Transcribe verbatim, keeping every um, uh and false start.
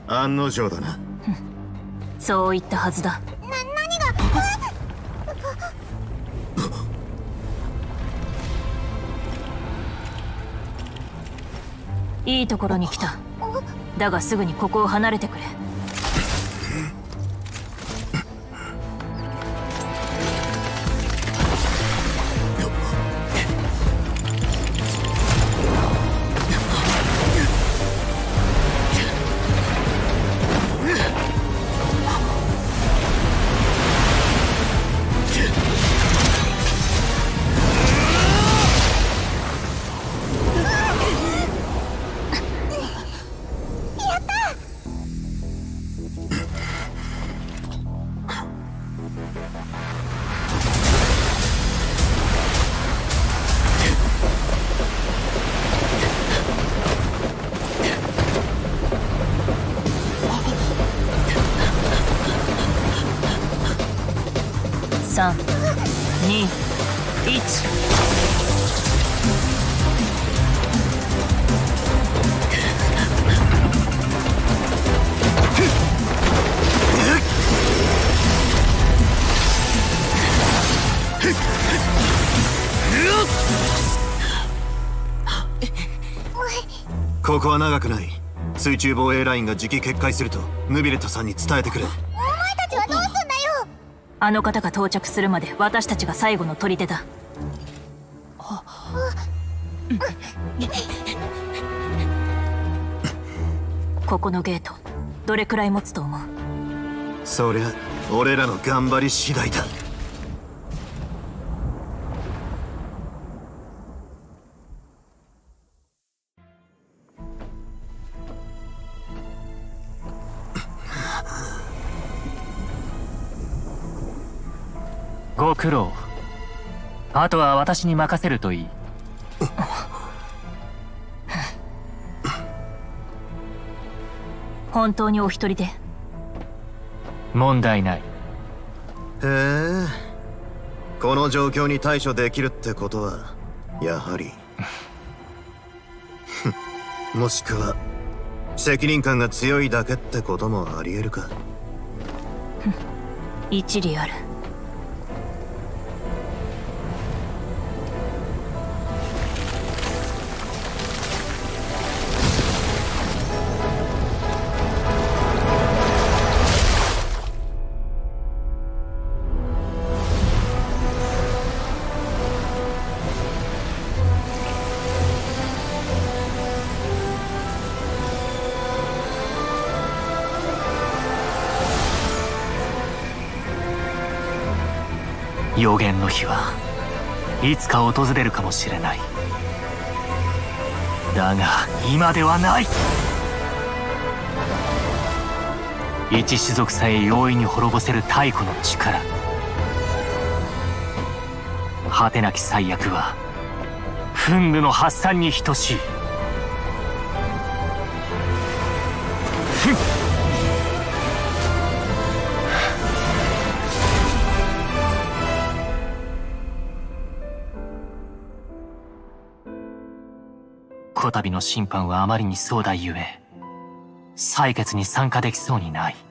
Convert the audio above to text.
案の定だな。 そう言ったはずだ。な、何が。いいところに来た。だがすぐにここを離れてくれ。さん、に、いち。 ここは長くない。水中防衛ラインがじき決壊するとヌビレットさんに伝えてくれ。 お前たちはどうすんだよ。 あの方が到着するまで私たちが最後の砦だ。ここのゲートどれくらい持つと思う？ そりゃ俺らの頑張り次第だ。 ご苦労。あとは私に任せるといい。 本当にお一人で？ 問題ない。 へえ、この状況に対処できるってことはやはりもしくは責任感が強いだけってこともありえるか。 一理ある。 予言の日はいつか訪れるかもしれない。だが今ではない。一種族さえ容易に滅ぼせる太古の力。果てなき災厄は憤怒の発散に等しい。こたびの審判はあまりに壮大ゆえ採決に参加できそうにない。